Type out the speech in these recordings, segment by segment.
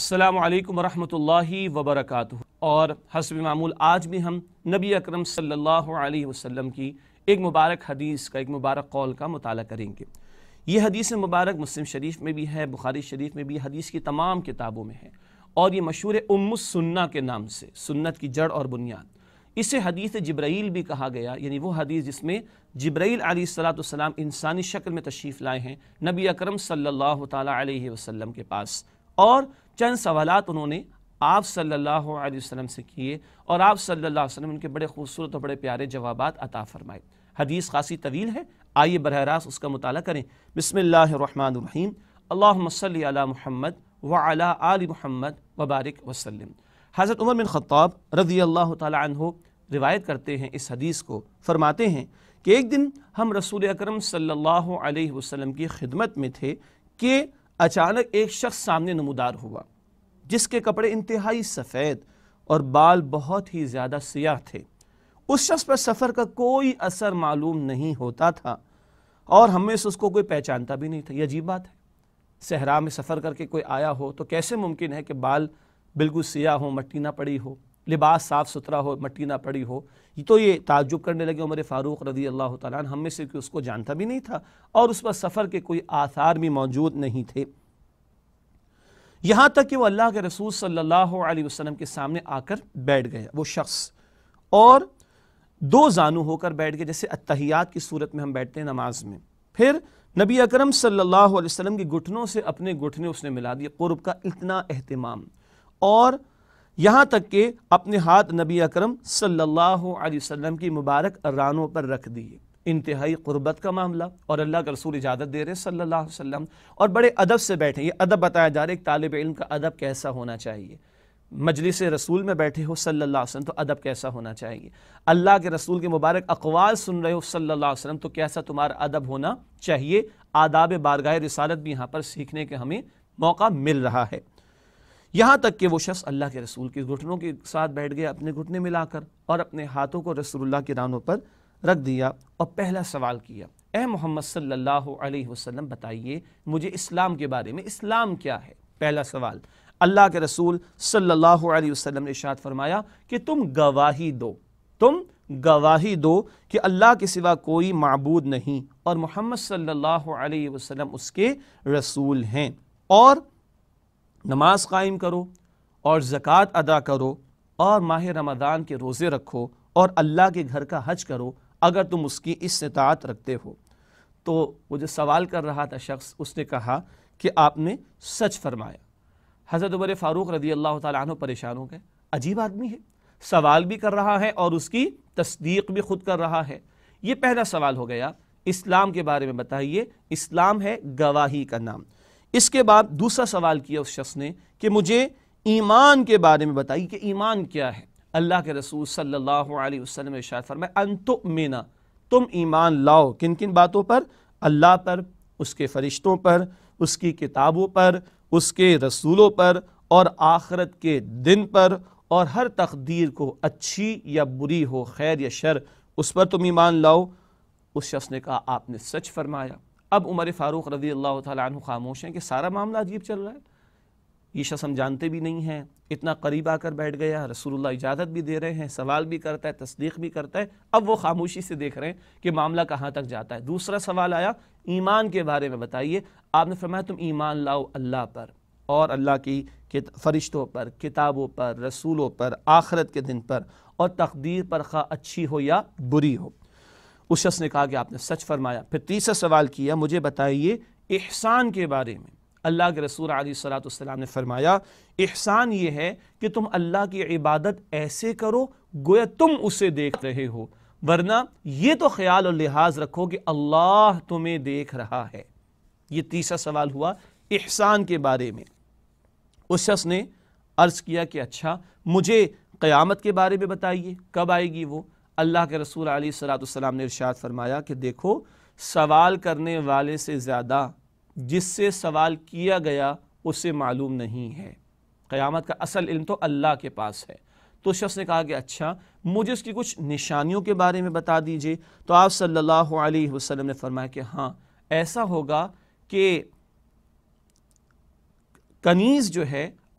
अस्सलामु अलैकुम वरहमतुल्लाहि वबरकातुहू। और हस्ब मामूल आज भी हम नबी अकरम सल्लल्लाहु अलैहि वसल्लम की एक मुबारक हदीस का, एक मुबारक कौल का मुताला करेंगे। ये हदीस मुबारक मुस्लिम शरीफ में भी है, बुखारी शरीफ में भी, हदीस की तमाम किताबों में है और ये मशहूर है उम्मुस सुन्ना के नाम से, सुन्नत की जड़ और बुनियाद। इसे हदीस जिब्राइल भी कहा गया, यानी वो हदीस जिसमें जिब्राइल अलैहिस्सलाम इंसानी शक्ल में तशरीफ़ लाए हैं नबी अकरम सल्लल्लाहु ताला अलैहि वसल्लम के पास और चंद सवालात उन्होंने आप सल्लल्लाहु अलैहि वसल्लम से किए और आप सल्लल्लाहु अलैहि वसल्लम उनके बड़े खूबसूरत और बड़े प्यारे जवाबात अता फरमाए। हदीस खासी तवील है, आइए बरह रास्त उसका मुताला करें। बिस्मिल्लाहिर्रहमानिर्रहीम। अल्लाहुम्मा सल्लि अला मुहम्मद व अला आलि मुहम्मद व बारिक वसल्लम। हज़रत उमर बिन ख़त्ताब रज़ियल्लाहु ताला अन्हु रिवायत करते हैं इस हदीस को, फरमाते हैं कि एक दिन हम रसूल अकरम सल्लल्लाहु अलैहि वसल्लम की खिदमत में थे कि अचानक एक शख्स सामने नमूदार हुआ जिसके कपड़े इंतहाई सफ़ेद और बाल बहुत ही ज़्यादा सियाह थे। उस शख्स पर सफ़र का कोई असर मालूम नहीं होता था और हम में से उसको कोई पहचानता भी नहीं था। ये अजीब बात है, सहरा में सफ़र करके कोई आया हो तो कैसे मुमकिन है कि बाल बिल्कुल सियाह हो, मट्टी ना पड़ी हो, लिबास साफ़ सुथरा हो, मट्टी ना पड़ी हो। तो ये ताज्जुब करने लगे उमर फ़ारूक रज़ियल्लाहु ताला अन्हु, हम में से उसको जानता भी नहीं था और उस पर सफ़र के कोई आसार भी मौजूद नहीं थे। यहाँ तक कि वो अल्लाह के रसूल सल्लल्लाहु अलैहि वसल्लम के सामने आकर बैठ गया वो शख्स, और दो जानू होकर बैठ गए, जैसे अत्तहियात की सूरत में हम बैठते हैं नमाज में। फिर नबी अकरम सल्लल्लाहु अलैहि वसल्लम की घुटनों से अपने घुटने उसने मिला दिए, कुर्ब का इतना एहतिमाम, और यहाँ तक कि अपने हाथ नबी अकरम सल्लल्लाहु अलैहि वसल्लम की मुबारक रानों पर रख दिए। इंतहाई क़ुर्बत का मामला, और अल्लाह के रसूल इजाज़त दे रहे सल्लल्लाहु अलैहि वसल्लम, और बड़े अदब से बैठे। ये अदब बताया जा रहा है एक तालिब इल्म का अदब कैसा होना चाहिए। मजलिस रसूल में बैठे हो सल्लल्लाहु अलैहि वसल्लम तो अदब कैसा होना चाहिए। अल्लाह के रसूल के मुबारक अक़वाल सुन रहे हो सल्लल्लाहु अलैहि वसल्लम तो कैसा तुम्हारा अदब होना चाहिए। आदाब बारगाह रिसालत भी यहाँ पर सीखने के हमें मौका मिल रहा है। यहाँ तक कि वो शख्स अल्लाह के रसूल के घुटनों के साथ बैठ गया, अपने घुटने मिलाकर, और अपने हाथों को रसूलुल्लाह की रानों पर रख दिया और पहला सवाल किया, ए मोहम्मद सल्लल्लाहु अलैहि वसल्लम बताइए मुझे इस्लाम के बारे में, इस्लाम क्या है। पहला सवाल। अल्लाह के रसूल सल्लल्लाहु अलैहि वसल्लम ने इरशाद फरमाया कि तुम गवाही दो, तुम गवाही दो कि अल्लाह के सिवा कोई माबूद नहीं और मोहम्मद सल्लल्लाहु अलैहि वसल्लम उसके रसूल हैं, और नमाज कायम करो और ज़कात अदा करो और माह रमज़ान के रोज़े रखो और अल्लाह के घर का हज करो अगर तुम उसकी इस्तिताअत रखते हो। तो वो जो सवाल कर रहा था शख्स, उसने कहा कि आपने सच फरमाया। हज़रत उमर फ़ारूक रज़ियल्लाहु ताला अन्हु परेशान हो गए, अजीब आदमी है, सवाल भी कर रहा है और उसकी तस्दीक भी खुद कर रहा है। ये पहला सवाल हो गया, इस्लाम के बारे में बताइए। इस्लाम है गवाही का नाम। इसके बाद दूसरा सवाल किया उस शख्स ने कि मुझे ईमान के बारे में बताइए कि ईमान क्या है। अल्लाह के रसूल सल्लल्लाहु अलैहि वसल्लम ने इरशाद फरमाया, अंतुमिना, तुम ईमान लाओ किन किन बातों पर, अल्लाह पर, उसके फरिश्तों पर, उसकी किताबों पर, उसके रसूलों पर और आखिरत के दिन पर, और हर तकदीर को अच्छी या बुरी हो, खैर या शर, उस पर तुम ईमान लाओ। उस शख्स ने कहा आपने सच फरमाया। अब उमर फ़ारूक रज़ियल्लाहु ताला अन्हु खामोश हैं कि सारा मामला अजीब चल रहा है, ये शख्स हम जानते भी नहीं हैं, इतना करीब आकर बैठ गया, रसूलुल्लाह इजाज़त भी दे रहे हैं, सवाल भी करता है, तस्दीक भी करता है। अब वो खामोशी से देख रहे हैं कि मामला कहाँ तक जाता है। दूसरा सवाल आया, ईमान के बारे में बताइए। आपने फरमाया तुम ईमान लाओ अल्लाह पर और अल्लाह की फरिश्तों पर, किताबों पर, रसूलों पर, आखिरत के दिन पर और तकदीर पर, खा अच्छी हो या बुरी हो। उस शख्स ने कहा कि आपने सच फरमाया। फिर तीसरा सवाल किया, मुझे बताइए इहसान के बारे में। अल्लाह के रसूल अलैहिस्सलातु वस्सलाम ने फरमाया, इहसान ये है कि तुम अल्लाह की इबादत ऐसे करो गोया तुम उसे देख रहे हो, वरना ये तो ख्याल और लिहाज रखो कि अल्लाह तुम्हें देख रहा है। ये तीसरा सवाल हुआ इहसान के बारे में। उस शख्स ने अर्ज़ किया कि अच्छा मुझे क़यामत के बारे में बताइए, कब आएगी वो। अल्लाह के रसूल अलैहिस्सलातु वस्सलाम ने इरशाद फरमाया कि देखो, सवाल करने वाले से ज़्यादा जिससे सवाल किया गया उसे मालूम नहीं है। क़यामत का असल इल्म तो अल्लाह के पास है। तो शख्स ने कहा कि अच्छा मुझे उसकी कुछ निशानियों के बारे में बता दीजिए। तो आप सल्लल्लाहु अलैहि वसल्लम ने फरमाया कि हाँ, ऐसा होगा कि कनीज़ जो है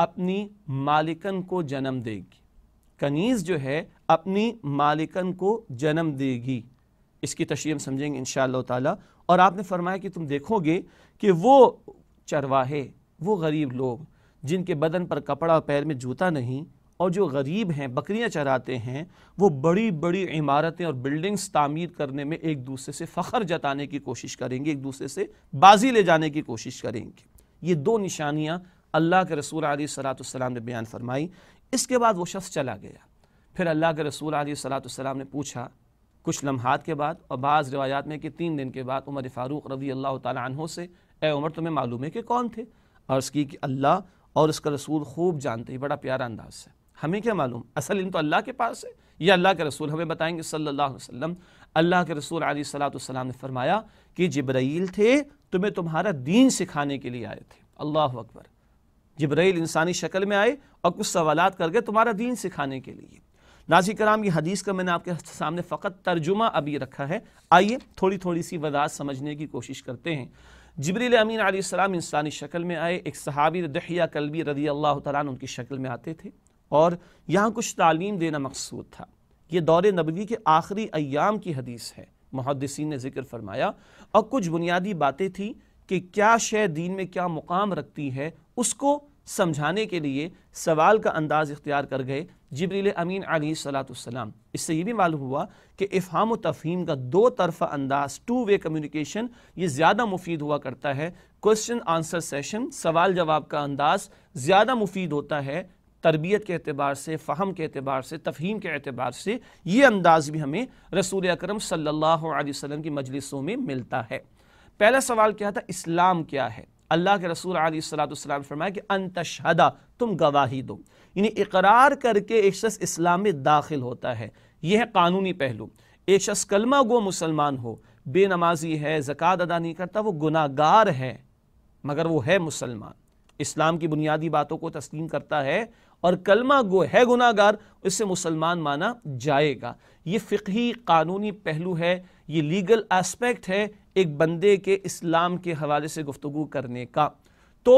اپنی مالکن کو جنم دے گی، کنیز جو ہے اپنی مالکن کو جنم دے گی۔ اس کی تشریح ہم سمجھیں گے انشاءاللہ تعالیٰ۔ اور آپ نے فرمایا کہ تم دیکھو گے کہ وہ چرواہے، وہ غریب لوگ جن کے بدن پر کپڑا پیر میں جوتا نہیں، اور جو غریب ہیں بکریاں چراتے ہیں، وہ بڑی بڑی عمارتیں اور بلڈنگز تعمیر کرنے میں ایک دوسرے سے فخر جتانے کی کوشش کریں گے، ایک دوسرے سے بازی لے جانے کی کوشش کریں گے۔ یہ دو نشانیاں اللہ کے رسول علیہ الصلوۃ والسلام نے بیان فرمائی۔ اس کے بعد وہ شخص چلا گیا۔ پھر اللہ کے رسول علیہ الصلوۃ والسلام نے پوچھا کچھ لمحات کے بعد، اور بعض روایات میں کہ 3 دن کے بعد، عمر فاروق رضی اللہ تعالیٰ عنہ سے، اے عمر تمہیں معلوم ہے کہ کون تھے؟ عرض کی کہ اللہ اور اس کا رسول خوب جانتے ہیں۔ بڑا پیارا انداز ہے، ہمیں کیا معلوم، اصل علم تو اللہ کے پاس ہے، یہ اللہ کے رسول ہمیں بتائیں گے صلی اللہ علیہ وسلم۔ اللہ کے رسول علیہ الصلوۃ والسلام نے فرمایا کہ جبرائیل تھے، تمہیں تمہارا دین سکھانے کے لیے آئے تھے۔ اللہ اکبر، جبرائیل انسانی شکل میں آئے اور کچھ سوالات کر کے تمہارا دین سکھانے کے لیے۔ ناظرین کرام، یہ حدیث کا میں نے آپ کے سامنے فقط ترجمہ ابھی رکھا ہے، آئیے تھوڑی سی وضاحت سمجھنے کی کوشش کرتے ہیں۔ جبریل امین علیہ السلام انسانی شکل میں آئے، ایک صحابی دحیہ کلبی رضی اللہ تعالیٰ عنہ ان کی شکل میں آتے تھے، اور یہاں کچھ تعلیم دینا مقصود تھا۔ یہ دور نبوی کے آخری ایام کی حدیث ہے، محدثین نے ذکر فرمایا، اور کچھ بنیادی باتیں تھیں کہ کیا شے دین میں کیا مقام رکھتی ہے، اس کو سمجھانے کے لیے سوال کا انداز اختیار کر گئے جبریل امین علیہ الصلوۃ والسلام۔ اس سے یہ بھی معلوم ہوا کہ افہام و تفہیم کا 2 طرفہ انداز، 2 وے کمیونیکیشن، یہ زیادہ مفید ہوا کرتا ہے۔ کوسچن آنسر سیشن، سوال جواب کا انداز زیادہ مفید ہوتا ہے تربیت کے اعتبار سے، فہم کے اعتبار سے، تفہیم کے اعتبار سے۔ یہ انداز بھی ہمیں رسول اکرم صلی اللہ علیہ وسلم کی مجلسوں میں ملتا ہے۔ پہلا سوال کیا تھا؟ اسلام کیا ہے؟ اللہ کے رسول علیہ الصلوۃ والسلام نے فرمایا کہ ان تشہد، تم گواہی دو، یعنی اقرار کر کے ایک شخص اسلام میں داخل ہوتا ہے۔ یہ ہے قانونی پہلو۔ ایک شخص کلمہ گو مسلمان ہو، بے نمازی ہے، زکوٰۃ ادا نہیں کرتا، وہ گناہ گار ہے، مگر وہ ہے مسلمان، اسلام کی بنیادی باتوں کو تسلیم کرتا ہے اور کلمہ گو ہے گناہ گار، اس سے مسلمان مانا جائے گا۔ یہ فقہی قانونی پہلو ہے، یہ لیگل اسپیکٹ ہے ایک بندے کے اسلام کے حوالے سے گفتگو کرنے کا۔ تو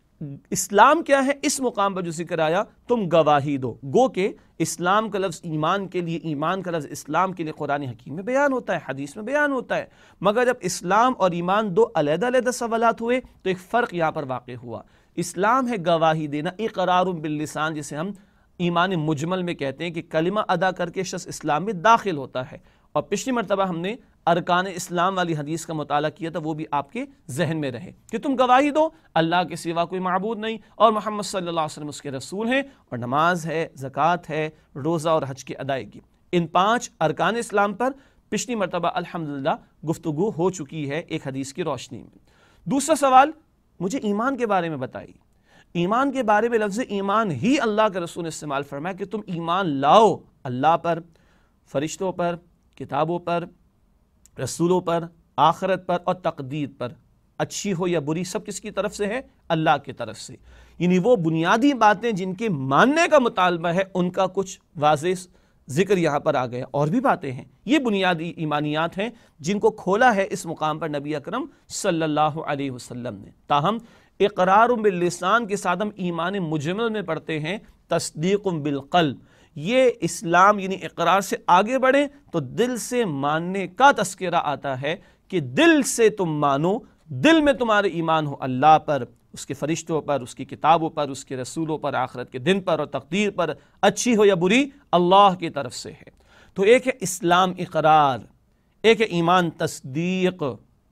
اسلام کیا ہے؟ اس مقام پر جو ذکر آیا، تم گواہی دو، گو کہ اسلام کا لفظ ایمان کے لیے، ایمان کا لفظ اسلام کے لیے قرآن حکیم میں بیان ہوتا ہے، حدیث میں بیان ہوتا ہے، مگر جب اسلام اور ایمان 2 علیحدہ سوالات ہوئے تو ایک فرق یہاں پر واقع ہوا۔ اسلام ہے گواہی دینا، اقرار باللسان، جسے ہم ایمان مجمل میں کہتے ہیں کہ کلمہ ادا کر کے شخص اسلام میں داخل ہوتا ہے۔ اور پچھلی مرتبہ ہم نے ارکان اسلام والی حدیث کا مطالعہ کیا تھا، وہ بھی آپ کے ذہن میں رہے کہ تم گواہی دو اللہ کے سوا کوئی معبود نہیں، اور محمد صلی اللہ علیہ وسلم اس کے رسول ہیں، اور نماز ہے، زکوٰۃ ہے، روزہ اور حج کی ادائیگی۔ ان 5 ارکان اسلام پر پچھلی مرتبہ الحمدللہ گفتگو ہو چکی ہے ایک حدیث کی روشنی میں۔ دوسرا سوال، مجھے ایمان کے بارے میں بتائیے۔ ایمان کے بارے میں لفظ ایمان ہی اللہ کے رسول نے استعمال فرمایا کہ تم ایمان لاؤ اللہ پر، فرشتوں پر، کتابوں پر، رسولوں پر، آخرت پر اور تقدیر پر، اچھی ہو یا بری، سب کس کی طرف سے ہے؟ اللہ کی طرف سے۔ یعنی وہ بنیادی باتیں جن کے ماننے کا مطالبہ ہے، ان کا کچھ واضح ذکر یہاں پر آ گیا۔ اور بھی باتیں ہیں، یہ بنیادی ایمانیات ہیں جن کو کھولا ہے اس مقام پر نبی اکرم صلی اللہ علیہ وسلم نے۔ تاہم اقرار باللسان کے ساتھ ہم ایمان مجمل میں پڑھتے ہیں تصدیق بالقلب۔ یہ اسلام یعنی اقرار سے آگے بڑھیں تو دل سے ماننے کا تذکرہ آتا ہے کہ دل سے تم مانو، دل میں تمہارے ایمان ہو اللہ پر، اس کے فرشتوں پر، اس کی کتابوں پر، اس کے رسولوں پر، آخرت کے دن پر اور تقدیر پر، اچھی ہو یا بری اللہ کی طرف سے ہے۔ تو ایک ہے اسلام اقرار، ایک ہے ایمان تصدیق۔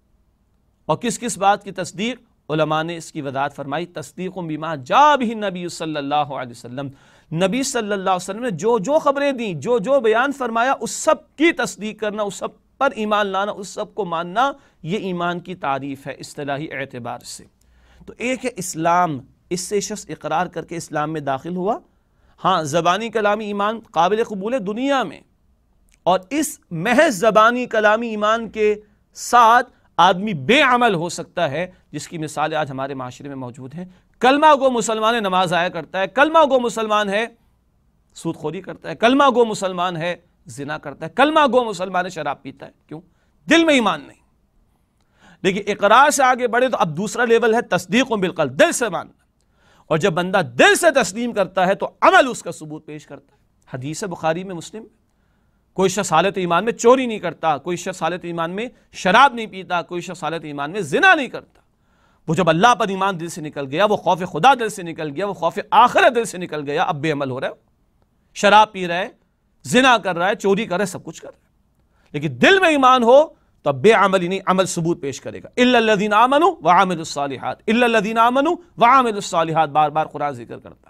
اور کس کس بات کی تصدیق؟ علماء نے اس کی وضاحت فرمائی، تصدیق بما جاء بہ النبی صلی اللہ علیہ وسلم، نبی صلی اللہ علیہ وسلم نے جو خبریں دیں، جو بیان فرمایا، اس سب کی تصدیق کرنا، اس سب پر ایمان لانا، اس سب کو ماننا، یہ ایمان کی تعریف ہے اصطلاحی اعتبار سے۔ تو ایک ہے اسلام، اس سے شخص اقرار کر کے اسلام میں داخل ہوا۔ ہاں، زبانی کلامی ایمان قابل قبول ہے دنیا میں، اور اس محض زبانی کلامی ایمان کے ساتھ آدمی بے عمل ہو سکتا ہے، جس کی مثالیں آج ہمارے معاشرے میں موجود ہیں۔ کلمہ گو مسلمان ہے، نماز آیا کرتا ہے، کلمہ گو مسلمان ہے، سود خوری کرتا ہے، کلمہ گو مسلمان ہے، زنا کرتا ہے، کلمہ گو مسلمان ہے، شراب پیتا ہے۔ کیوں؟ دل میں ایمان نہیں۔ لیکن اقرار سے آگے بڑھے تو اب دوسرا لیول ہے تصدیق بالقلب، دل سے ماننا۔ اور جب بندہ دل سے تسلیم کرتا ہے تو عمل اس کا ثبوت پیش کرتا ہے۔ حدیث بخاری میں، مسلم میں، کوئی شخص حالت ایمان میں چوری نہیں کرتا، کوئی شخص حالت ایمان میں شراب نہیں پیتا، کوئی شخص حالت ایمان میں زنا نہیں کرتا۔ وہ جب اللہ پر ایمان دل سے نکل گیا، وہ خوف خدا دل سے نکل گیا، وہ خوف آخرت دل سے نکل گیا، اب بے عمل ہو رہا ہے، شراب پی رہا ہے، زنا کر رہا ہے، چوری کر رہا ہے، سب کچھ کر رہا ہے، لیکن دل میں ایمان ہو تو اب بے عملی نہیں، عمل ثبوت پیش کرے گا۔ الا الذین آمنوا وعملوا الصالحات، الا الذین آمنوا وعملوا الصالحات، بار بار قرآن ذکر کرتا ہے۔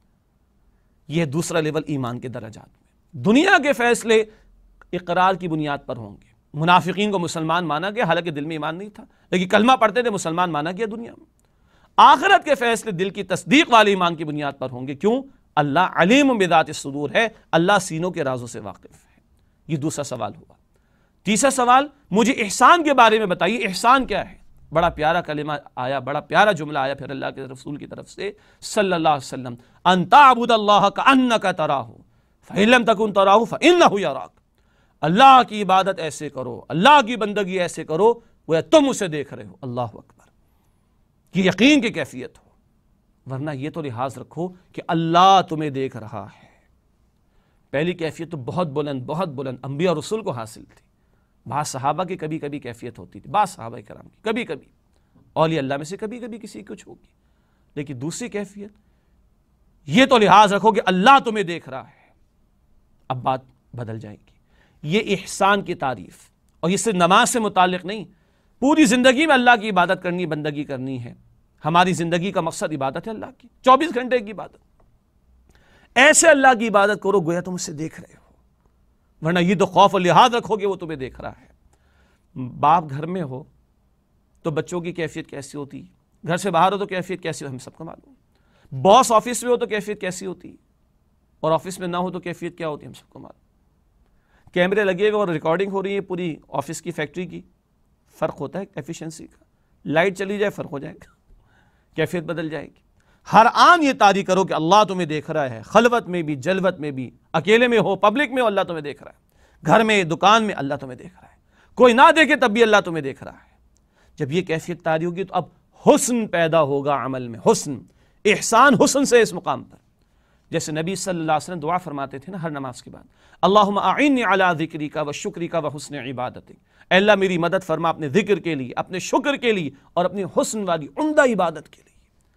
یہ دوسرا لیول ایمان کے درجات میں۔ دنیا کے فیصلے اقرار کی بنیاد پر ہوں گے۔ منافقین کو مسلمان مانا گیا، حالانکہ دل میں ایمان نہیں تھا، لیکن کلمہ پڑھتے تھے، مسلمان مانا گیا دنیا میں۔ آخرت کے فیصلے دل کی تصدیق والے ایمان کی بنیاد پر ہوں گے۔ کیوں؟ اللہ علیم بذات الصدور ہے، اللہ سینوں کے رازوں سے واقف ہے۔ یہ دوسرا سوال ہوا۔ تیسرا سوال، مجھے احسان کے بارے میں بتائیے، احسان کیا ہے؟ بڑا پیارا کلمہ آیا، بڑا پیارا جملہ آیا پھر اللہ کے رسول کی طرف سے صلی اللہ علیہ وسلم، ان تعبد اللہ کأنک تراہ فإن لم تکن تراہ فإنہ یراک۔ اللہ کی عبادت ایسے کرو، اللہ کی بندگی ایسے کرو گویا تم اسے دیکھ رہے ہو۔ اللہ اکبر، یہ یقین کی کیفیت ہو، ورنہ یہ تو لحاظ رکھو کہ اللہ تمہیں دیکھ رہا ہے۔ پہلی کیفیت تو بہت بلند انبیاء اور رسول کو حاصل تھی۔ بعض صحابہ کی کبھی کبھی کیفیت ہوتی تھی، بعض صحابہ کرام کی کبھی کبھی، اولیاء اللہ میں سے کبھی کبھی کسی کچھ ہوگی، لیکن دوسری کیفیت یہ تو لحاظ رکھو کہ اللہ تمہیں دیکھ رہا ہے۔ اب بات بدل جائے گی۔ یہ احسان کی تعریف، اور یہ صرف نماز سے متعلق نہیں، پوری زندگی میں اللہ کی عبادت کرنی، بندگی کرنی ہے۔ ہماری زندگی کا مقصد عبادت ہے اللہ کی، 24 گھنٹے کی عبادت۔ ایسے اللہ کی عبادت کرو گویا تم اسے دیکھ رہے ہو، ورنہ یہ تو خوف اور لحاظ رکھو کہ وہ تمہیں دیکھ رہا ہے۔ باپ گھر میں ہو تو بچوں کی کیفیت کیسی ہوتی ہے، گھر سے باہر ہو تو کیفیت کیسی ہو، ہم سب کو معلوم ہے۔ باس آفس میں ہو تو کیفیت کیسی ہوتی ہے، اور آفس میں نہ ہو تو کیفیت کیا ہوتی ہے، ہم سب کو معلوم۔ کیمرے لگے ہوئے اور ریکارڈنگ ہو رہی ہے پوری آفس کی، فیکٹری کی، فرق ہوتا ہے ایفیشنسی کا۔ لائٹ چلی جائے فرق ہو جائے گا، کیفیت بدل جائے گی۔ ہر آن یہ تعریف کرو کہ اللہ تمہیں دیکھ رہا ہے، خلوت میں بھی، جلوت میں بھی، اکیلے میں ہو، پبلک میں ہو، اللہ تمہیں دیکھ رہا ہے، گھر میں، دکان میں، اللہ تمہیں دیکھ رہا ہے، کوئی نہ دیکھے تب بھی اللہ تمہیں دیکھ رہا ہے۔ جب یہ کیفیت تعریف ہوگی تو اب حسن پیدا ہوگا عمل میں، حسن، احسان حسن سے اس مقام پر۔ جیسے نبی صلی اللہ علیہ وسلم دعا فرماتے تھے نا ہر نماز کے بعد، اللہم اعنی علی ذکرک و شکرک و حسن عبادتک، اے اللہ میری مدد فرما اپنے ذکر کے لیے، اپنے شکر کے لیے، اور اپنی حسن والی عمدہ عبادت کے لیے۔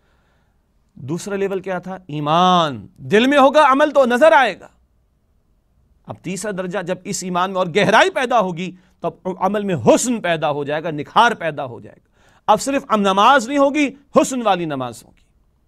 دوسرا لیول کیا تھا؟ ایمان دل میں ہوگا، عمل تو نظر آئے گا۔ اب تیسرا درجہ، جب اس ایمان میں اور گہرائی پیدا ہوگی تو اب عمل میں حسن پیدا ہو جائے گا، نکھار پیدا ہو جائے گا۔ اب صرف نماز نہیں ہوگی، حسن والی نماز ہوگی۔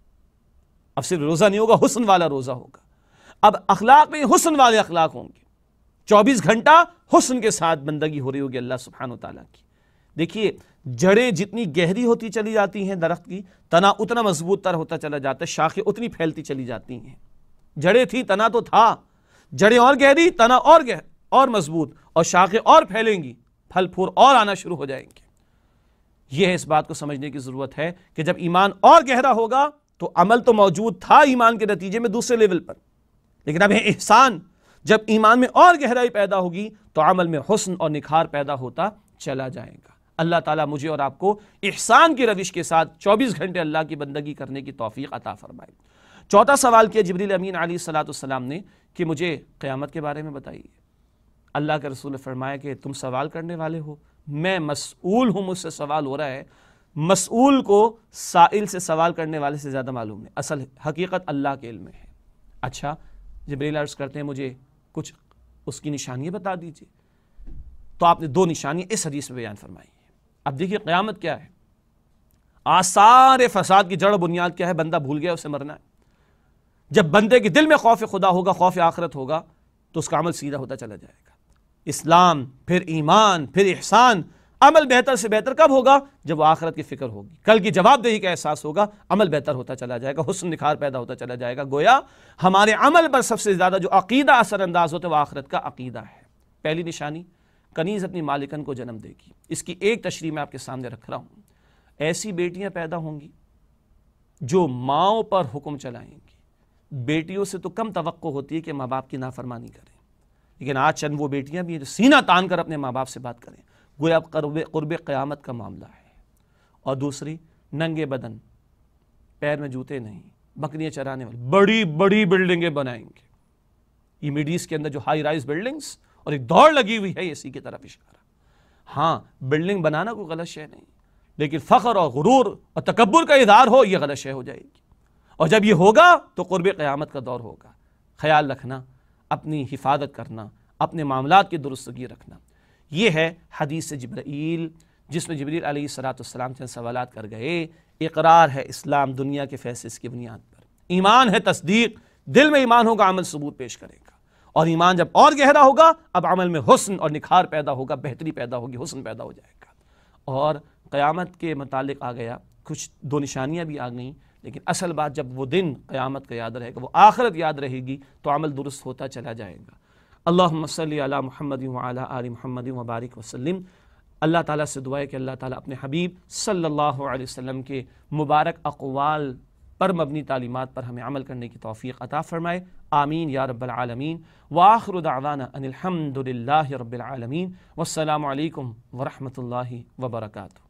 اب صرف روزہ نہیں ہوگا، حسن والا روزہ ہوگا۔ اب اخلاق میں حسن والے اخلاق ہوں گے، 24 گھنٹہ حسن کے ساتھ بندگی ہو رہی ہوگی اللہ سبحانہ و تعالیٰ کی۔ دیکھیے، جڑیں جتنی گہری ہوتی چلی جاتی ہیں درخت کی، تنا اتنا مضبوط تر ہوتا چلا جاتا ہے، شاخیں اتنی پھیلتی چلی جاتی ہیں۔ جڑیں تھی، تنا تو تھا، جڑیں اور گہری، تنا اور مضبوط، اور شاخیں اور پھیلیں گی، پھل پھول اور آنا شروع ہو جائیں گے۔ یہ ہے، اس بات کو سمجھنے کی ضرورت ہے کہ جب ایمان اور گہرا ہوگا تو عمل تو موجود تھا ایمان کے نتیجے میں دوسرے لیول پر، لیکن اب یہ احسان، جب ایمان میں اور گہرائی پیدا ہوگی تو عمل میں حسن اور نکھار پیدا ہوتا چلا جائے گا۔ اللہ تعالیٰ مجھے اور آپ کو احسان کی روش کے ساتھ 24 گھنٹے اللہ کی بندگی کرنے کی توفیق عطا فرمائے۔ چوتھا سوال کیا جبریل امین علیہ الصلوۃ والسلام نے کہ مجھے قیامت کے بارے میں بتائیے۔ اللہ کے رسول نے فرمایا کہ تم سوال کرنے والے ہو، میں مسئول ہوں، مجھ سے سوال ہو رہا ہے۔ مسئول کو سائل سے سوال کرنے والے سے زیادہ معلوم ہے، اصل حقیقت اللہ کے علم میں ہے۔ اچھا، جبریل عرض کرتے ہیں مجھے کچھ اس کی نشانیاں بتا دیجیے، تو آپ نے 2 نشانیاں اس حدیث میں بیان فرمائی ہیں۔ اب دیکھیے قیامت کیا ہے، آثار فساد کی جڑ بنیاد کیا ہے؟ بندہ بھول گیا اسے مرنا ہے۔ جب بندے کے دل میں خوف خدا ہوگا، خوف آخرت ہوگا، تو اس کا عمل سیدھا ہوتا چلا جائے گا۔ اسلام، پھر ایمان، پھر احسان۔ عمل بہتر سے بہتر کب ہوگا؟ جب وہ آخرت کی فکر ہوگی، کل کی جواب دہی کا احساس ہوگا، عمل بہتر ہوتا چلا جائے گا، حسن نکھار پیدا ہوتا چلا جائے گا۔ گویا ہمارے عمل پر سب سے زیادہ جو عقیدہ اثر انداز ہوتا ہے وہ آخرت کا عقیدہ ہے۔ پہلی نشانی، کنیز اپنی مالکن کو جنم دے گی۔ اس کی ایک تشریح میں آپ کے سامنے رکھ رہا ہوں۔ ایسی بیٹیاں پیدا ہوں گی جو ماؤں پر حکم چلائیں گی۔ بیٹیوں سے تو کم توقع ہوتی ہے کہ ماں باپ کی نافرمانی کریں، لیکن آج چند وہ بیٹیاں بھی ہیں جو سینہ تان کر اپنے ماں باپ سے بات کریں، گویا قرب قیامت کا معاملہ ہے۔ اور دوسری، ننگے بدن، پیر میں جوتے نہیں، بکریاں چرانے والے بڑی بڑی بلڈنگیں بنائیں گے. یہ مڈ ایسٹ کے اندر جو ہائی رائز بلڈنگز اور ایک دوڑ لگی ہوئی ہے اسی کی طرف اشارہ. ہاں بلڈنگ بنانا کوئی غلط شے نہیں، لیکن فخر اور غرور اور تکبر کا اظہار ہو یہ غلط شے ہو جائے گی. اور جب یہ ہوگا تو قرب قیامت کا دور ہوگا. خیال رکھنا، اپنی حفاظت کرنا، اپنے معاملات کی درستگی رکھنا. یہ ہے حدیث جبرائیل جس میں جبریل علیہ السلام چند سوالات کر گئے. اقرار ہے اسلام دنیا کے فیصلے کی بنیاد پر، ایمان ہے تصدیق، دل میں ایمان ہوگا عمل ثبوت پیش کرے گا، اور ایمان جب اور گہرا ہوگا اب عمل میں حسن اور نکھار پیدا ہوگا، بہتری پیدا ہوگی، حسن پیدا ہو جائے گا. اور قیامت کے متعلق آ گیا، کچھ دو نشانیاں بھی آ گئیں، لیکن اصل بات جب وہ دن قیامت کا یاد رہے گا، وہ آخرت یاد رہے گی تو عمل درست ہوتا چلا جائے گا. اللہم صلی علی محمد وعلی آل محمد وبارک وسلم. اللہ تعالیٰ سے دعا ہے کہ اللہ تعالیٰ اپنے حبیب صلی اللہ علیہ وسلم کے مبارک اقوال پر مبنی تعلیمات پر ہمیں عمل کرنے کی توفیق عطا فرمائے. آمین یا رب العالمین. وآخر دعوانا ان الحمد للہ رب العالمین. والسلام علیکم ورحمۃ اللہ وبرکاتہ.